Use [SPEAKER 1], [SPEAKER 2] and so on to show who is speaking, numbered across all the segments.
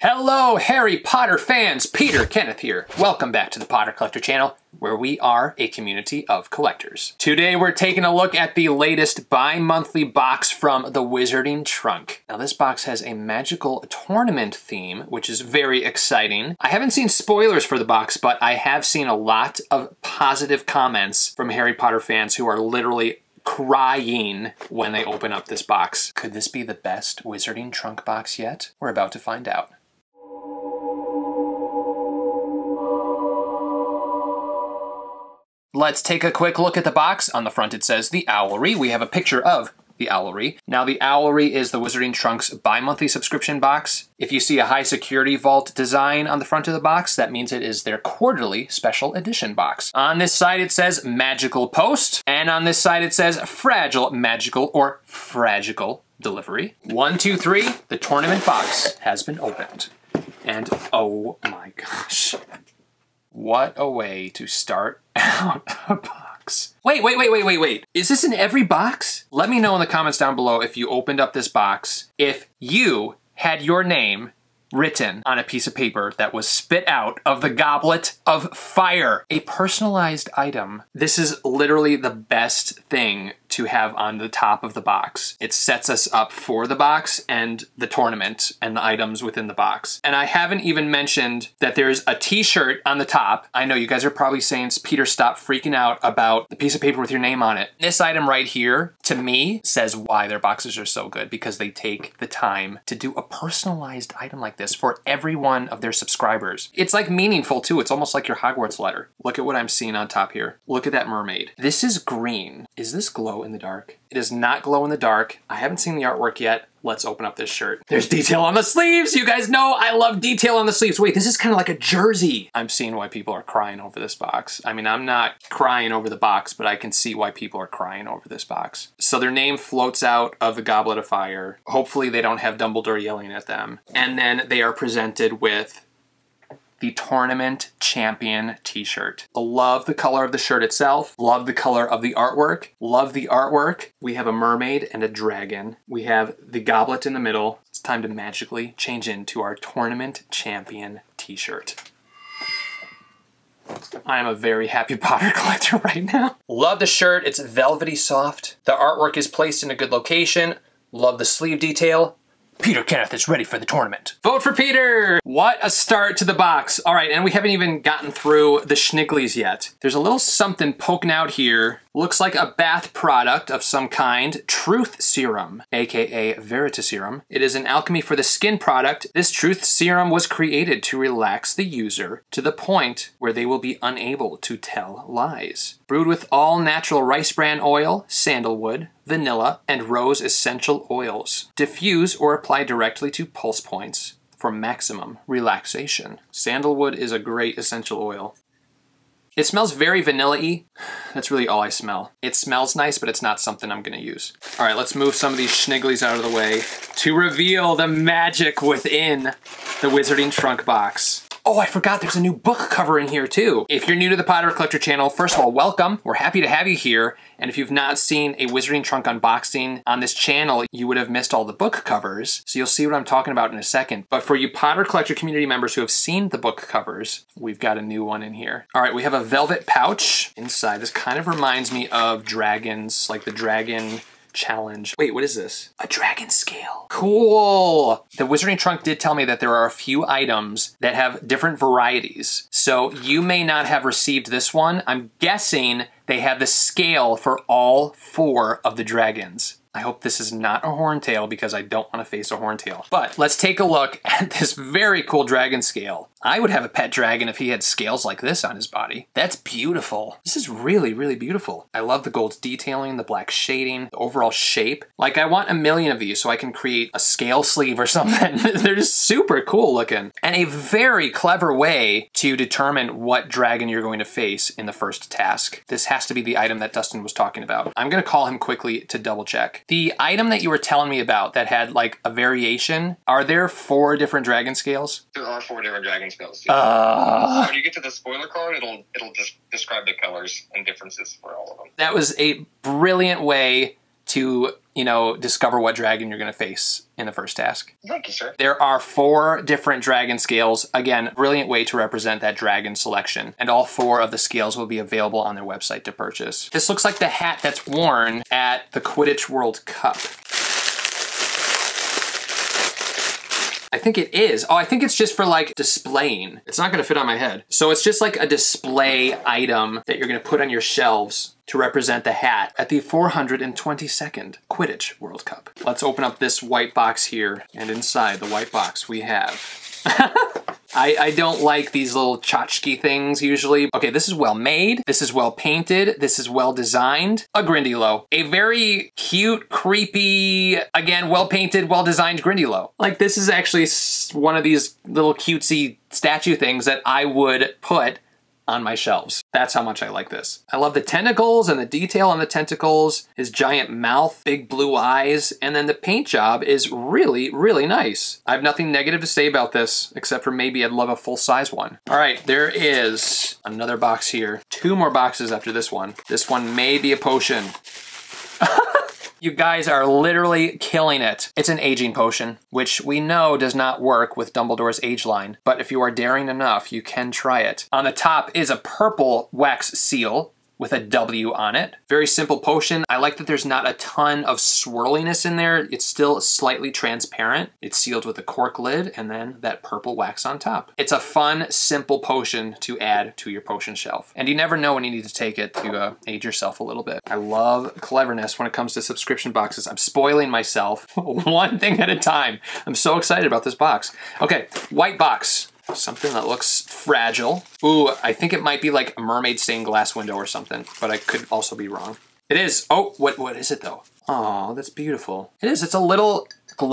[SPEAKER 1] Hello, Harry Potter fans! Peter Kenneth here. Welcome back to the Potter Collector channel, where we are a community of collectors. Today we're taking a look at the latest bi-monthly box from the Wizarding Trunk. Now this box has a magical tournament theme, which is very exciting. I haven't seen spoilers for the box, but I have seen a lot of positive comments from Harry Potter fans who are literally crying when they open up this box. Could this be the best Wizarding Trunk box yet? We're about to find out. Let's take a quick look at the box. On the front it says the Owlery. We have a picture of the Owlery. Now the Owlery is the Wizarding Trunk's bi-monthly subscription box. If you see a high security vault design on the front of the box, that means it is their quarterly special edition box. On this side it says Magical Post, and on this side it says Fragile Magical or Fragical Delivery. 1, 2, 3, the tournament box has been opened. And oh my gosh. What a way to start out a box. Wait. Is this in every box? Let me know in the comments down below if you opened up this box, if you had your name written on a piece of paper that was spit out of the Goblet of Fire. A personalized item. This is literally the best thing to have on the top of the box. It sets us up for the box and the tournament and the items within the box. And I haven't even mentioned that there's a t-shirt on the top. I know you guys are probably saying, Peter, stop freaking out about the piece of paper with your name on it. This item right here, to me, says why their boxes are so good, because they take the time to do a personalized item like this for every one of their subscribers. It's like meaningful too. It's almost like your Hogwarts letter. Look at what I'm seeing on top here. Look at that mermaid. This is green. Is this glow in the dark? It is not glow in the dark. I haven't seen the artwork yet. Let's open up this shirt. There's detail on the sleeves. You guys know I love detail on the sleeves. Wait, this is kind of like a jersey. I'm seeing why people are crying over this box. I mean, I'm not crying over the box, but I can see why people are crying over this box. So their name floats out of the Goblet of Fire. Hopefully they don't have Dumbledore yelling at them. And then they are presented with the Tournament Champion t-shirt. Love the color of the shirt itself. Love the color of the artwork. Love the artwork. We have a mermaid and a dragon. We have the goblet in the middle. It's time to magically change into our Tournament Champion t-shirt. I am a very happy Potter collector right now. Love the shirt. It's velvety soft. The artwork is placed in a good location. Love the sleeve detail. Peter Kenneth is ready for the tournament. Vote for Peter! What a start to the box. All right, and we haven't even gotten through the Schniglies yet. There's a little something poking out here. Looks like a bath product of some kind. Truth Serum, aka Veritaserum. It is an alchemy for the skin product. This Truth Serum was created to relax the user to the point where they will be unable to tell lies. Brewed with all natural rice bran oil, sandalwood, vanilla, and rose essential oils. Diffuse or apply directly to pulse points for maximum relaxation. Sandalwood is a great essential oil. It smells very vanilla-y. That's really all I smell. It smells nice, but it's not something I'm gonna use. All right, let's move some of these Schniglies out of the way to reveal the magic within the Wizarding Trunk box. Oh, I forgot there's a new book cover in here too. If you're new to the Potter Collector channel, first of all, welcome. We're happy to have you here. And if you've not seen a Wizarding Trunk unboxing on this channel, you would have missed all the book covers. So you'll see what I'm talking about in a second. But for you Potter Collector community members who have seen the book covers, we've got a new one in here. All right, we have a velvet pouch inside. This kind of reminds me of dragons, like the Dragon Challenge. Wait, what is this? A dragon scale. Cool. The Wizarding Trunk did tell me that there are a few items that have different varieties. So you may not have received this one. I'm guessing they have the scale for all 4 of the dragons. I hope this is not a horntail because I don't want to face a horntail. But let's take a look at this very cool dragon scale. I would have a pet dragon if he had scales like this on his body. That's beautiful. This is really, really beautiful. I love the gold detailing, the black shading, the overall shape. Like, I want a million of these so I can create a scale sleeve or something. They're just super cool looking. And a very clever way to determine what dragon you're going to face in the first task. This has to be the item that Dustin was talking about. I'm gonna call him quickly to double check. The item that you were telling me about that had like a variation, are there 4 different dragon scales?
[SPEAKER 2] There are 4 different dragon scales. When you get to the spoiler card, it'll just describe the colors and differences for all of them.
[SPEAKER 1] That was a brilliant way to you know, discover what dragon you're going to face in the first task.
[SPEAKER 2] Thank you, sir.
[SPEAKER 1] There are 4 different dragon scales. Again, brilliant way to represent that dragon selection. And all 4 of the scales will be available on their website to purchase. This looks like the hat that's worn at the Quidditch World Cup. I think it is. Oh, I think it's just for like displaying. It's not gonna fit on my head. So it's just like a display item that you're gonna put on your shelves to represent the hat at the 422nd Quidditch World Cup. Let's open up this white box here. And inside the white box we have... I don't like these little tchotchke things usually. Okay, this is well made. This is well painted. This is well designed. A Grindylow. A very cute, creepy, again, well painted, well designed Grindylow. Like this is actually one of these little cutesy statue things that I would put on my shelves. That's how much I like this. I love the tentacles and the detail on the tentacles, his giant mouth, big blue eyes, and then the paint job is really, really nice. I have nothing negative to say about this, except for maybe I'd love a full-size one. All right, there is another box here. 2 more boxes after this one. This one may be a potion. You guys are literally killing it. It's an aging potion, which we know does not work with Dumbledore's age line, but if you are daring enough, you can try it. On the top is a purple wax seal with a W on it. Very simple potion. I like that there's not a ton of swirliness in there. It's still slightly transparent. It's sealed with a cork lid and then that purple wax on top. It's a fun, simple potion to add to your potion shelf. And you never know when you need to take it to age yourself a little bit. I love cleverness when it comes to subscription boxes. I'm spoiling myself one thing at a time. I'm so excited about this box. Okay, white box. Something that looks fragile. Ooh, I think it might be like a mermaid stained glass window or something, but I could also be wrong. It is. Oh, what is it though? Oh, that's beautiful. It is. It's a little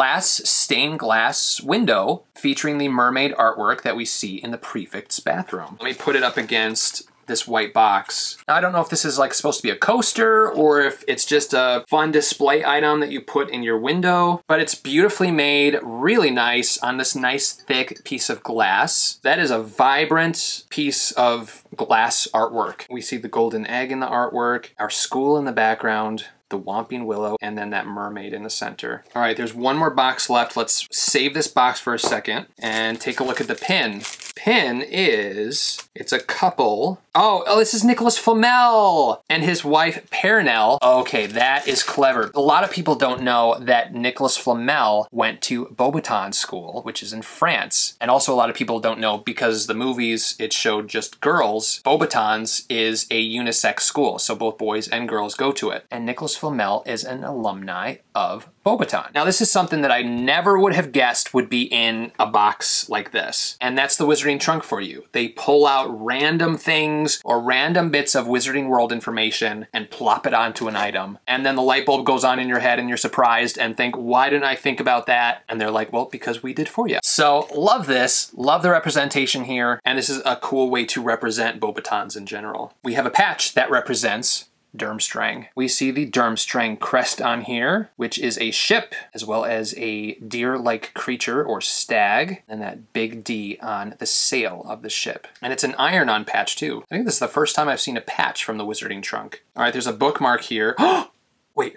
[SPEAKER 1] stained glass window featuring the mermaid artwork that we see in the prefect's bathroom. Let me put it up against this white box. Now, I don't know if this is like supposed to be a coaster or if it's just a fun display item that you put in your window, but it's beautifully made, really nice on this nice thick piece of glass. That is a vibrant piece of glass artwork. We see the golden egg in the artwork, our school in the background, the Whomping Willow, and then that mermaid in the center. All right, there's one more box left. Let's save this box for a second and take a look at the pin. Pin is, it's a couple. Oh, this is Nicholas Flamel and his wife Perenelle. Okay, that is clever. A lot of people don't know that Nicholas Flamel went to Beauxbatons School, which is in France. And also a lot of people don't know because the movies, it showed just girls. Beauxbatons is a unisex school, so both boys and girls go to it. And Nicholas Flamel is an alumni of Beauxbatons. Now this is something that I never would have guessed would be in a box like this. And that's the Wizarding Trunk for you. They pull out random things or random bits of Wizarding World information and plop it onto an item. And then the light bulb goes on in your head and you're surprised and think, why didn't I think about that? And they're like, well, because we did for you. So love this, love the representation here. And this is a cool way to represent Beauxbatons in general. We have a patch that represents Durmstrang. We see the Durmstrang crest on here, which is a ship, as well as a deer-like creature or stag, and that big D on the sail of the ship. And it's an iron-on patch too. I think this is the first time I've seen a patch from the Wizarding Trunk. All right, there's a bookmark here. Wait,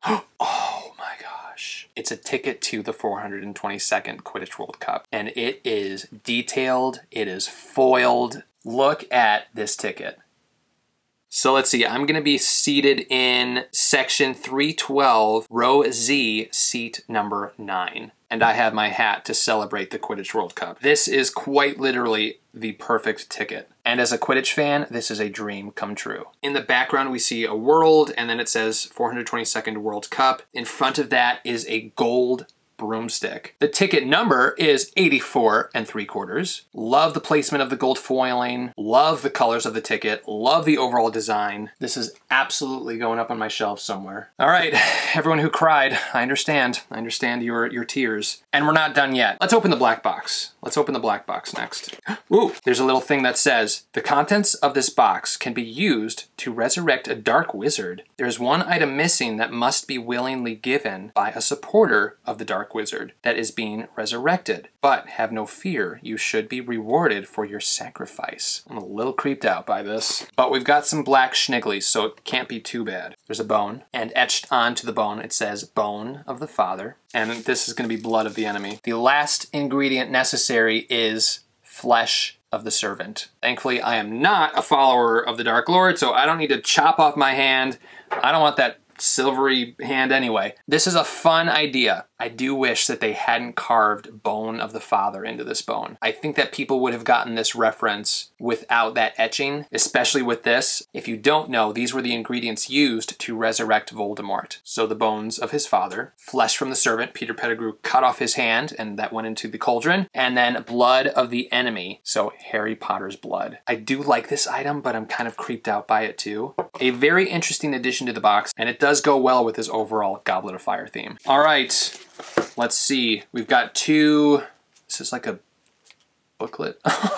[SPEAKER 1] oh my gosh. It's a ticket to the 422nd Quidditch World Cup, and it is detailed, it is foiled. Look at this ticket. So let's see, I'm gonna be seated in section 312, row Z, seat number 9. And I have my hat to celebrate the Quidditch World Cup. This is quite literally the perfect ticket. And as a Quidditch fan, this is a dream come true. In the background, we see a world, and then it says 422nd World Cup. In front of that is a gold broomstick. The ticket number is 84 3/4. Love the placement of the gold foiling. Love the colors of the ticket. Love the overall design. This is absolutely going up on my shelf somewhere. All right, everyone who cried, I understand. I understand your tears. And we're not done yet. Let's open the black box. Let's open the black box next. Ooh, there's a little thing that says, the contents of this box can be used to resurrect a dark wizard. There's one item missing that must be willingly given by a supporter of the dark dark wizard that is being resurrected. But have no fear, you should be rewarded for your sacrifice. I'm a little creeped out by this. But we've got some black schnigglies, so it can't be too bad. There's a bone, and etched onto the bone it says, Bone of the Father. And this is going to be blood of the enemy. The last ingredient necessary is flesh of the servant. Thankfully, I am not a follower of the Dark Lord, so I don't need to chop off my hand. I don't want that silvery hand anyway. This is a fun idea. I do wish that they hadn't carved Bone of the Father into this bone. I think that people would have gotten this reference without that etching, especially with this. If you don't know, these were the ingredients used to resurrect Voldemort. So the bones of his father, flesh from the servant, Peter Pettigrew cut off his hand and that went into the cauldron, and then blood of the enemy, so Harry Potter's blood. I do like this item, but I'm kind of creeped out by it too. A very interesting addition to the box, and it does go well with his overall Goblet of Fire theme. All right, let's see. We've got two, this is like a booklet.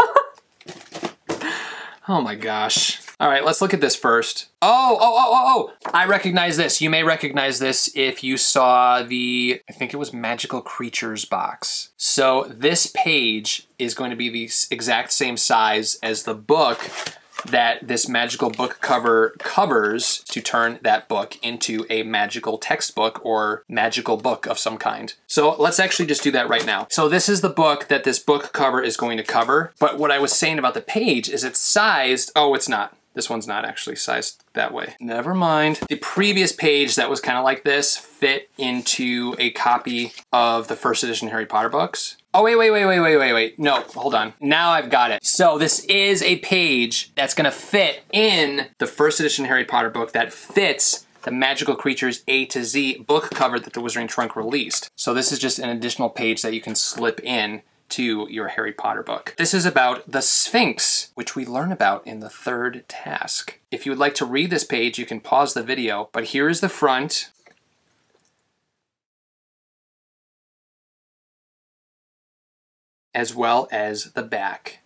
[SPEAKER 1] Oh my gosh. All right, let's look at this first. Oh, I recognize this. You may recognize this if you saw the, I think it was Magical Creatures box. So this page is going to be the exact same size as the book that this magical book cover covers to turn that book into a magical textbook or magical book of some kind. So let's actually just do that right now. So this is the book that this book cover is going to cover, but what I was saying about the page is it's sized, oh, it's not. This one's not actually sized that way. Never mind. The previous page that was kind of like this fit into a copy of the first edition Harry Potter books. Oh, wait. No, hold on. Now I've got it. So this is a page that's gonna fit in the first edition Harry Potter book that fits the Magical Creatures A to Z book cover that the Wizarding Trunk released. So this is just an additional page that you can slip in to your Harry Potter book. This is about the Sphinx, which we learn about in the third task. If you would like to read this page, you can pause the video, but here is the front. As well as the back.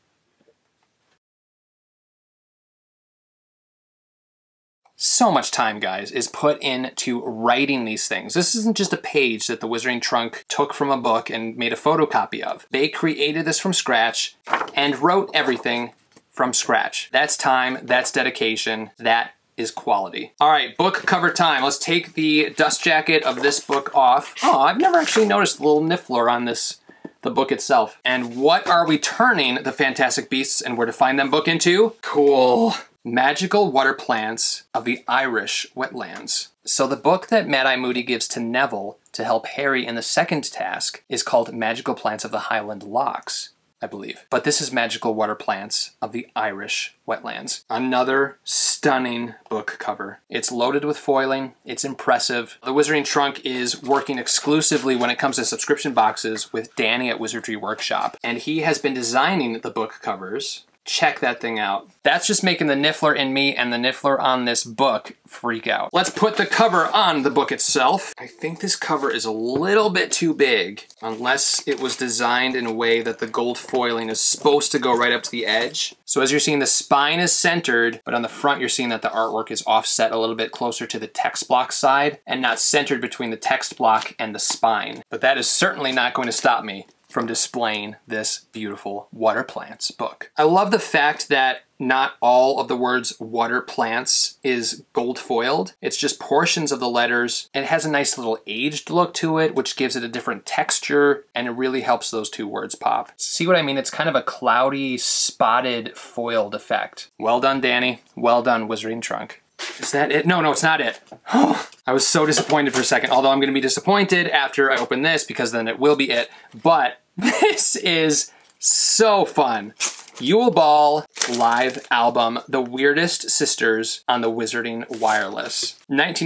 [SPEAKER 1] So much time, guys, is put into writing these things. This isn't just a page that the Wizarding Trunk took from a book and made a photocopy of. They created this from scratch and wrote everything from scratch. That's time, that's dedication, that is quality. All right, book cover time. Let's take the dust jacket of this book off. Oh, I've never actually noticed the little niffler on the book itself. And what are we turning the Fantastic Beasts and Where to Find Them book into? Cool. Magical Water Plants of the Irish Wetlands. So the book that Mad-Eye Moody gives to Neville to help Harry in the second task is called Magical Plants of the Highland Lochs, I believe. But this is Magical Water Plants of the Irish Wetlands. Another stunning book cover. It's loaded with foiling. It's impressive. The Wizarding Trunk is working exclusively when it comes to subscription boxes with Danny at Wizardry Workshop. And he has been designing the book covers. Check that thing out. That's just making the Niffler in me and the Niffler on this book freak out. Let's put the cover on the book itself. I think this cover is a little bit too big, unless it was designed in a way that the gold foiling is supposed to go right up to the edge. So as you're seeing, the spine is centered, but on the front you're seeing that the artwork is offset a little bit closer to the text block side and not centered between the text block and the spine. But that is certainly not going to stop me from displaying this beautiful water plants book. I love the fact that not all of the words water plants is gold foiled. It's just portions of the letters. It has a nice little aged look to it, which gives it a different texture, and it really helps those two words pop. See what I mean? It's kind of a cloudy, spotted, foiled effect. Well done, Danny. Well done, Wizarding Trunk. Is that it? No, it's not it. I was so disappointed for a second, although I'm gonna be disappointed after I open this because then it will be it. But this is so fun. Yule Ball live album, The Weirdest Sisters on the Wizarding Wireless.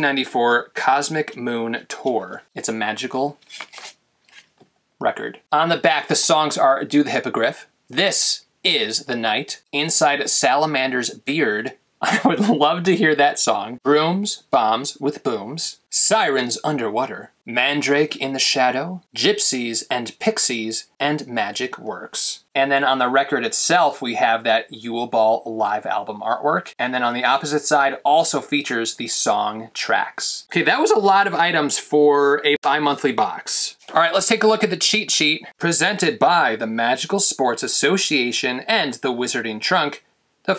[SPEAKER 1] 1994 Cosmic Moon Tour. It's a magical record. On the back, the songs are Do the Hippogriff, This is the Night, Inside Salamander's Beard, I would love to hear that song. Brooms, Bombs with Booms, Sirens Underwater, Mandrake in the Shadow, Gypsies and Pixies, and Magic Works. And then on the record itself, we have that Yule Ball live album artwork. And then on the opposite side also features the song tracks. Okay, that was a lot of items for a bi-monthly box. All right, let's take a look at the cheat sheet presented by the Magical Sports Association and the Wizarding Trunk, the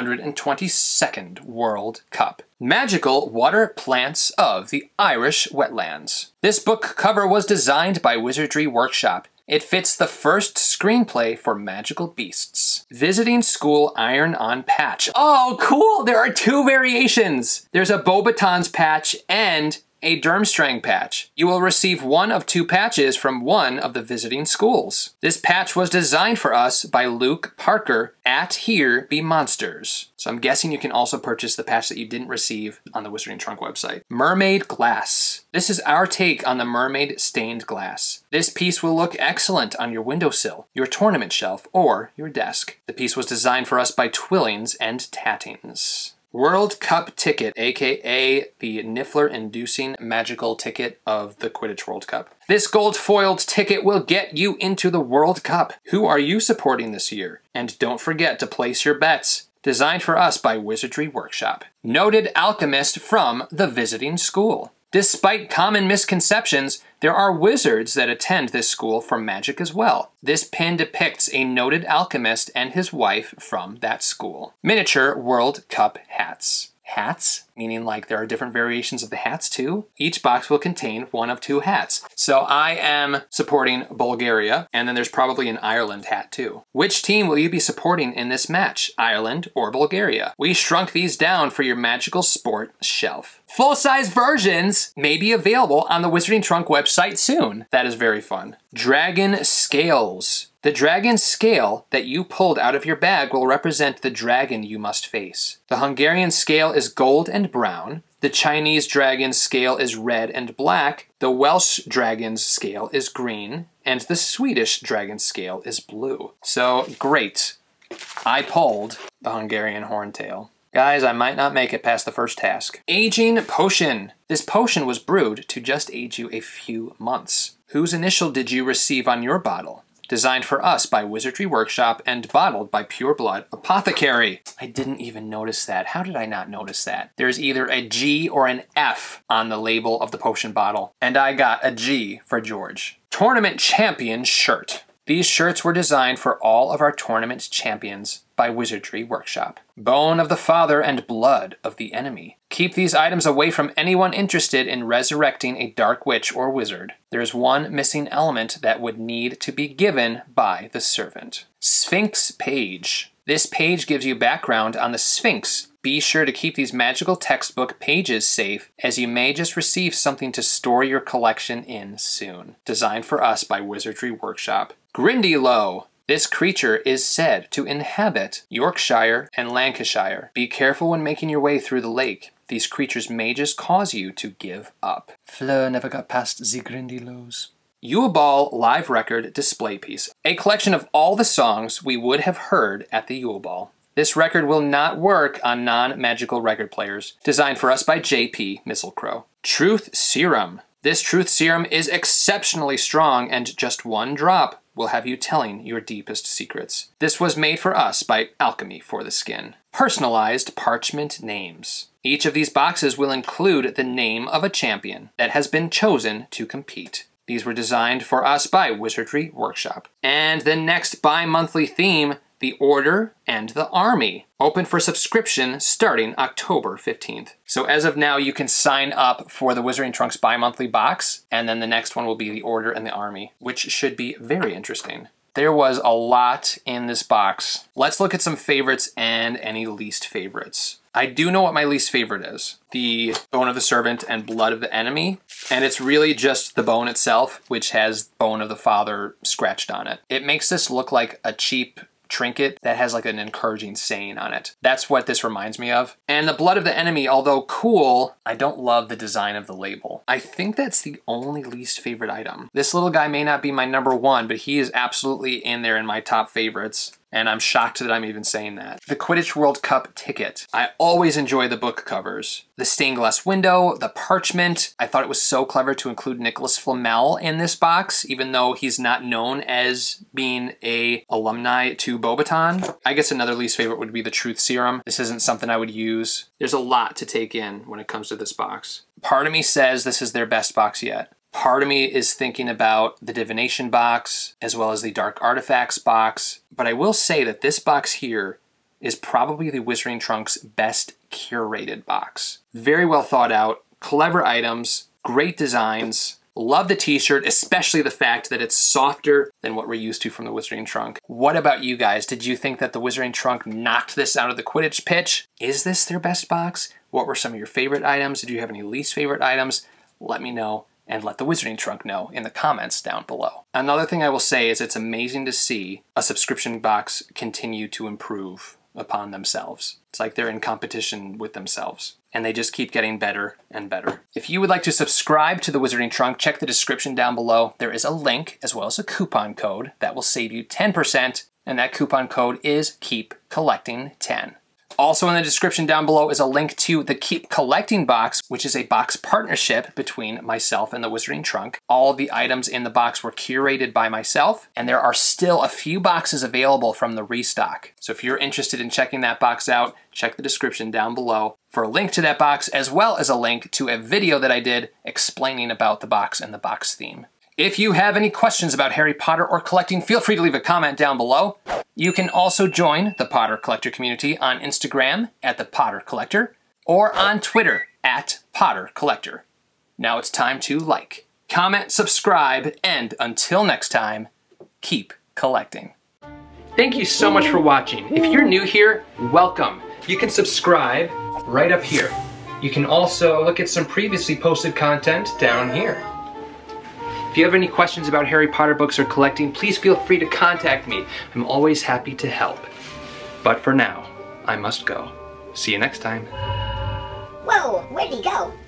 [SPEAKER 1] 422nd World Cup. Magical Water Plants of the Irish Wetlands. This book cover was designed by Wizardry Workshop. It fits the first screenplay for Magical Beasts. Visiting School Iron-On Patch. Oh, cool! There are two variations! There's a Beauxbatons patch and a Durmstrang patch. You will receive one of two patches from one of the visiting schools. This patch was designed for us by Luke Parker at Here Be Monsters. So I'm guessing you can also purchase the patch that you didn't receive on the Wizarding Trunk website. Mermaid Glass. This is our take on the mermaid stained glass. This piece will look excellent on your windowsill, your tournament shelf, or your desk. The piece was designed for us by Twillings and Tattings. World Cup ticket, aka the Niffler-inducing magical ticket of the Quidditch World Cup. This gold foiled ticket will get you into the World Cup. Who are you supporting this year? And don't forget to place your bets. Designed for us by Wizardry Workshop. Noted alchemist from the visiting school. Despite common misconceptions, there are wizards that attend this school for magic as well. This pin depicts a noted alchemist and his wife from that school. Miniature World Cup hats. Hats? Meaning like there are different variations of the hats too? Each box will contain one of two hats. So I am supporting Bulgaria, and then there's probably an Ireland hat too. Which team will you be supporting in this match? Ireland or Bulgaria? We shrunk these down for your magical sport shelf. Full-size versions may be available on the Wizarding Trunk website soon. That is very fun. Dragon Scales. The dragon scale that you pulled out of your bag will represent the dragon you must face. The Hungarian scale is gold and brown. The Chinese dragon scale is red and black. The Welsh dragon's scale is green. And the Swedish dragon scale is blue. So, great. I pulled the Hungarian Horntail. Guys, I might not make it past the first task. Aging Potion. This potion was brewed to just age you a few months. Whose initial did you receive on your bottle? Designed for us by Wizardry Workshop and bottled by Pure Blood Apothecary. I didn't even notice that. How did I not notice that? There's either a G or an F on the label of the potion bottle, and I got a G for George. Tournament Champion Shirt. These shirts were designed for all of our tournament champions by Wizardry Workshop. Bone of the Father and Blood of the Enemy. Keep these items away from anyone interested in resurrecting a dark witch or wizard. There's one missing element that would need to be given by the servant. Sphinx Page. This page gives you background on the Sphinx. Be sure to keep these magical textbook pages safe, as you may just receive something to store your collection in soon. Designed for us by Wizardry Workshop. Grindylow. This creature is said to inhabit Yorkshire and Lancashire. Be careful when making your way through the lake. These creatures may just cause you to give up. Fleur never got past the Grindylows. Yule Ball Live Record Display Piece. A collection of all the songs we would have heard at the Yule Ball. This record will not work on non-magical record players. Designed for us by J.P. Misselcrow. Truth Serum. This Truth Serum is exceptionally strong, and just one drop will have you telling your deepest secrets. This was made for us by Alchemy for the Skin. Personalized parchment names. Each of these boxes will include the name of a champion that has been chosen to compete. These were designed for us by Wizardry Workshop. And the next bi-monthly theme, the Order and the Army. Open for subscription starting October 15th. So as of now, you can sign up for the Wizarding Trunks bi-monthly box, and then the next one will be the Order and the Army, which should be very interesting. There was a lot in this box. Let's look at some favorites and any least favorites. I do know what my least favorite is. The Bone of the Servant and Blood of the Enemy. And it's really just the bone itself, which has Bone of the Father scratched on it. It makes this look like a cheap trinket that has like an encouraging saying on it. That's what this reminds me of. And the Blood of the Enemy, although cool, I don't love the design of the label. I think that's the only least favorite item. This little guy may not be my number one, but he is absolutely in there in my top favorites. And I'm shocked that I'm even saying that. The Quidditch World Cup ticket. I always enjoy the book covers. The stained glass window, the parchment. I thought it was so clever to include Nicholas Flamel in this box, even though he's not known as being a alumni to Beauxbaton. I guess another least favorite would be the Truth Serum. This isn't something I would use. There's a lot to take in when it comes to this box. Part of me says this is their best box yet. Part of me is thinking about the Divination box, as well as the Dark Artifacts box. But I will say that this box here is probably the Wizarding Trunk's best curated box. Very well thought out, clever items, great designs. Love the t-shirt, especially the fact that it's softer than what we're used to from the Wizarding Trunk. What about you guys? Did you think that the Wizarding Trunk knocked this out of the Quidditch pitch? Is this their best box? What were some of your favorite items? Did you have any least favorite items? Let me know. And let the Wizarding Trunk know in the comments down below. Another thing I will say is it's amazing to see a subscription box continue to improve upon themselves. It's like they're in competition with themselves, and they just keep getting better and better. If you would like to subscribe to the Wizarding Trunk, check the description down below. There is a link as well as a coupon code that will save you 10%, and that coupon code is KEEPCollecting10. Also in the description down below is a link to the Keep Collecting box, which is a box partnership between myself and the Wizarding Trunk. All of the items in the box were curated by myself, and there are still a few boxes available from the restock. So if you're interested in checking that box out, check the description down below for a link to that box, as well as a link to a video that I did explaining about the box and the box theme. If you have any questions about Harry Potter or collecting, feel free to leave a comment down below. You can also join the Potter Collector community on Instagram at The Potter Collector or on Twitter at Potter Collector. Now it's time to like, comment, subscribe, and until next time, keep collecting. Thank you so much for watching. If you're new here, welcome. You can subscribe right up here. You can also look at some previously posted content down here. If you have any questions about Harry Potter books or collecting, please feel free to contact me. I'm always happy to help. But for now, I must go. See you next time.
[SPEAKER 3] Whoa, where'd he go?